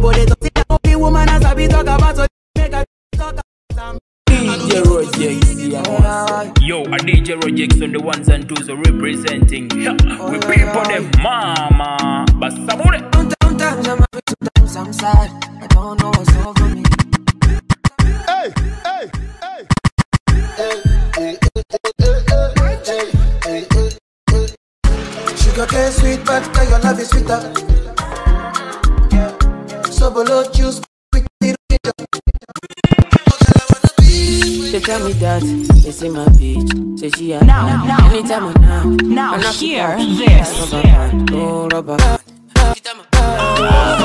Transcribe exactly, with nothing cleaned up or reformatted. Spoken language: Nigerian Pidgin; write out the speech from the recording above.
but they don't see that only woman as I be talk about, so make a talk about. D J rOgEX, yeah. Yo, a D J rOgEX on the ones and twos representing. Yeah, we pay for them, mama. But somebody. Sometimes I'm happy, sometimes I'm sad. I don't know what's over me. Hey, hey, hey. Hey, hey, hey, hey. Sugar cane sweet, but your love is sweeter. So below juice, quick little ginger. They tell me that they see my bitch. Say she a Now, now, now, anytime I'm now. now, I'm hear not this. rubber band, oh rubber band.